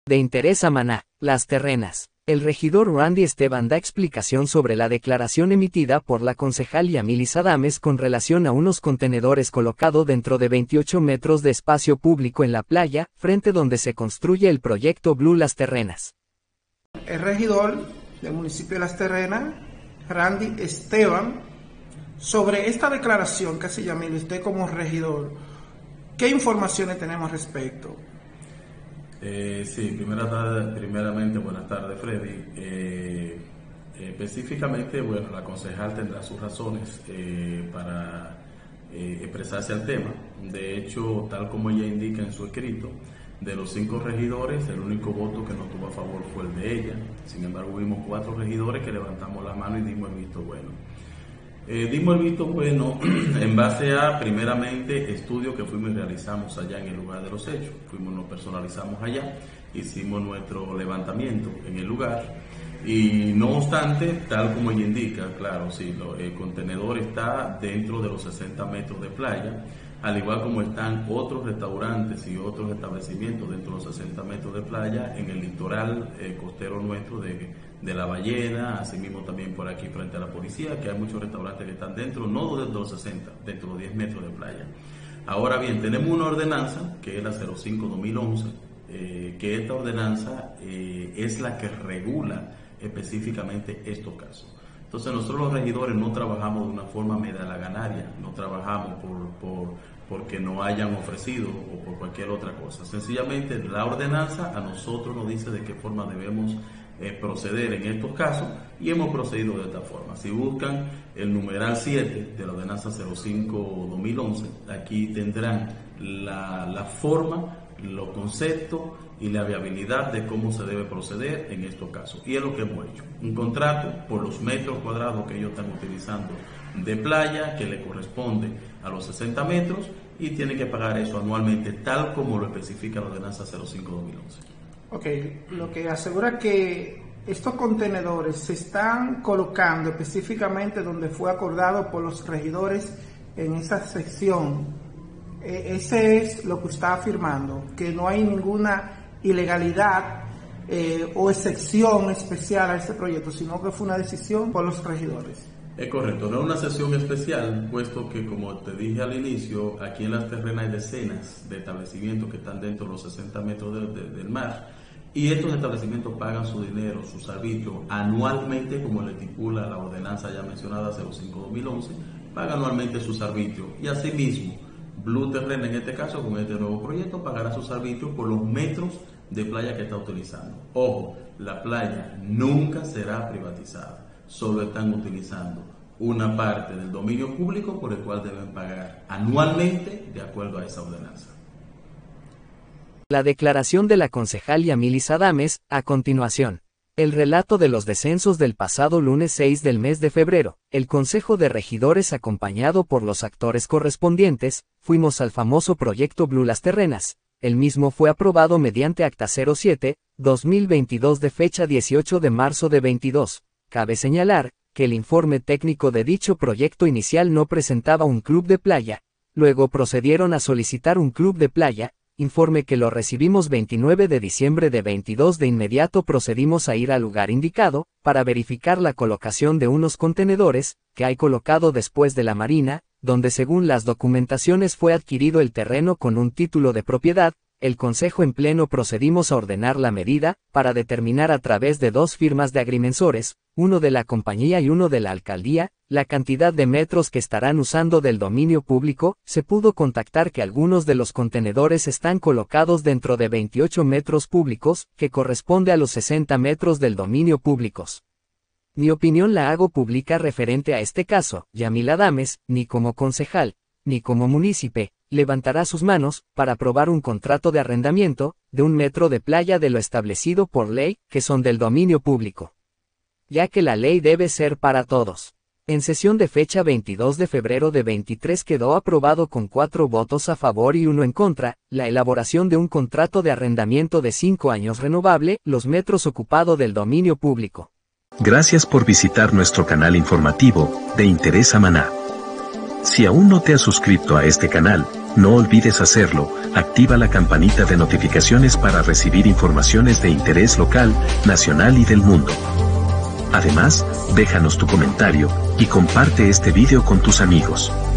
De interés a Maná, Las Terrenas. El regidor Randy Esteban da explicación sobre la declaración emitida por la concejal Yamilis Adames con relación a unos contenedores colocados dentro de 28 metros de espacio público en la playa, frente donde se construye el proyecto Blue Las Terrenas. El regidor del municipio de Las Terrenas, Randy Esteban, sobre esta declaración que hace Yamilis, usted como regidor, ¿qué informaciones tenemos al respecto? Sí, primeramente buenas tardes, Freddy. Específicamente, bueno, la concejal tendrá sus razones para expresarse al tema. De hecho, tal como ella indica en su escrito, de los 5 regidores, el único voto que no tuvo a favor fue el de ella. Sin embargo, vimos 4 regidores que levantamos la mano y dimos el visto bueno. Dimos el visto bueno en base a, primeramente, estudios que fuimos y realizamos allá en el lugar de los hechos. Nos personalizamos allá, hicimos nuestro levantamiento en el lugar y no obstante, tal como ella indica, claro, sí, el contenedor está dentro de los 60 metros de playa, al igual como están otros restaurantes y otros establecimientos dentro de los 60 metros de playa en el litoral costero nuestro de La Ballena, asimismo también por aquí frente a la policía, que hay muchos restaurantes que están dentro, no dentro de los 60, dentro de los 10 metros de playa. Ahora bien, tenemos una ordenanza, que es la 05-2011, que esta ordenanza es la que regula específicamente estos casos. Entonces nosotros los regidores no trabajamos de una forma medalaganaria, no trabajamos porque nos hayan ofrecido o por cualquier otra cosa. Sencillamente la ordenanza a nosotros nos dice de qué forma debemos proceder en estos casos y hemos procedido de esta forma. Si buscan el numeral 7 de la ordenanza 05-2011, aquí tendrán la forma, los conceptos y la viabilidad de cómo se debe proceder en estos casos. Y es lo que hemos hecho. Un contrato por los metros cuadrados que ellos están utilizando de playa, que le corresponde a los 60 metros, y tienen que pagar eso anualmente, tal como lo especifica la ordenanza 05-2011. Ok, lo que asegura que estos contenedores se están colocando específicamente donde fue acordado por los regidores en esa sección. Ese es lo que está afirmando, que no hay ninguna ilegalidad o excepción especial a este proyecto, sino que fue una decisión por los regidores. Es correcto, no es una sesión especial, puesto que, como te dije al inicio, aquí en Las Terrenas hay decenas de establecimientos que están dentro de los 60 metros del mar, y estos establecimientos pagan su dinero, sus servicios anualmente, como le estipula la ordenanza ya mencionada 05-2011, paga anualmente sus servicios, y asimismo Blue Terrena, en este caso con este nuevo proyecto, pagará sus servicios por los metros de playa que está utilizando. Ojo, la playa nunca será privatizada, solo están utilizando una parte del dominio público por el cual deben pagar anualmente de acuerdo a esa ordenanza. La declaración de la concejal Yamilis Adames, a continuación. El relato de los descensos del pasado lunes 6 del mes de febrero. El Consejo de Regidores, acompañado por los actores correspondientes, fuimos al famoso proyecto Blue Las Terrenas. El mismo fue aprobado mediante Acta 07-2022 de fecha 18 de marzo de 22. Cabe señalar que el informe técnico de dicho proyecto inicial no presentaba un club de playa. Luego procedieron a solicitar un club de playa, informe que lo recibimos 29 de diciembre de 22. De inmediato procedimos a ir al lugar indicado, para verificar la colocación de unos contenedores, que hay colocado después de la marina, donde según las documentaciones fue adquirido el terreno con un título de propiedad. El Consejo en pleno procedimos a ordenar la medida, para determinar a través de 2 firmas de agrimensores, uno de la compañía y uno de la alcaldía, la cantidad de metros que estarán usando del dominio público. Se pudo contactar que algunos de los contenedores están colocados dentro de 28 metros públicos, que corresponde a los 60 metros del dominio públicos. Mi opinión la hago pública referente a este caso. Yamilis Adames, ni como concejal, ni como munícipe, levantará sus manos, para aprobar un contrato de arrendamiento, de 1 metro de playa de lo establecido por ley, que son del dominio público. Ya que la ley debe ser para todos. En sesión de fecha 22 de febrero de 23 quedó aprobado con 4 votos a favor y 1 en contra, la elaboración de un contrato de arrendamiento de 5 años renovable, los metros ocupados del dominio público. Gracias por visitar nuestro canal informativo, de Interés a Maná. Si aún no te has suscrito a este canal, No olvides hacerlo, activa la campanita de notificaciones para recibir informaciones de interés local, nacional y del mundo. Además, déjanos tu comentario y comparte este video con tus amigos.